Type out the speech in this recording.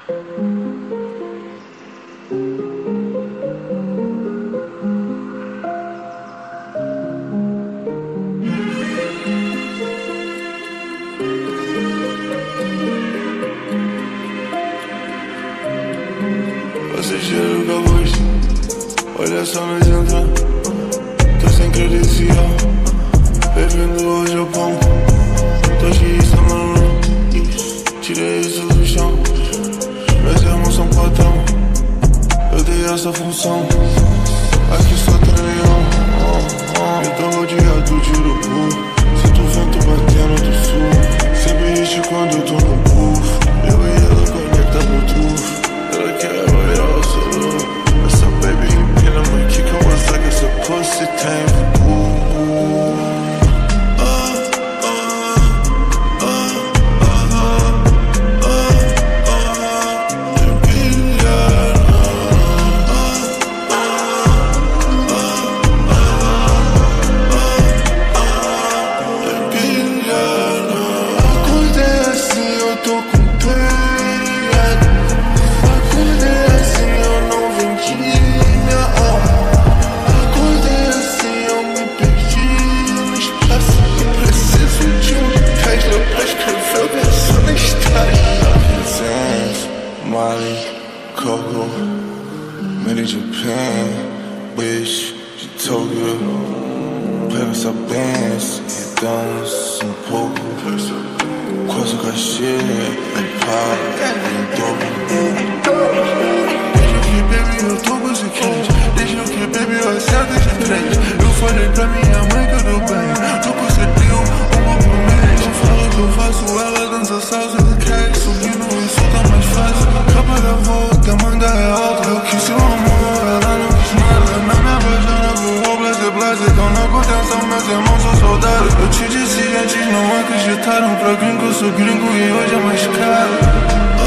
Passageiro com a voz, olha só nós entra. Tô sem credencial, bebendo hoje ao pão. Tô cheio de mano, tirei isso do chão. Meus irmãos são patrão, eu dei essa função. Aqui só tem leão, eu tô rodeado de urubu. Sinto o vento batendo do sul. Sempre hit quando eu tô no buff. Eu e ela conecta Bluetooth. Ela quer virar o solo. Essa baby empina, mãe, que eu mostrar que essa pussy tem. Molly, Coco, made in Japan, bitch, de Tokyo. Pega essa Benz e dança um pouco. Quase o cachê, é pá, em dobro. Desde que baby eu tô com os quentes. Desde que baby eu acerto de frente. Eu falei pra minha mãe que eu dou bem. Tô com certinho, uma por mês. Eu falo que eu faço, ela dança salsa do cash. Subindo e solta mais fácil. Capa da volta, demanda é alta. Eu quis seu amor, ela não quis nada. Na minha vagina voou, blase, então não contenção, meus irmãos são soldados. Eu te disse antes, não acreditaram. Pra gringo eu sou gringo e hoje é mais caro.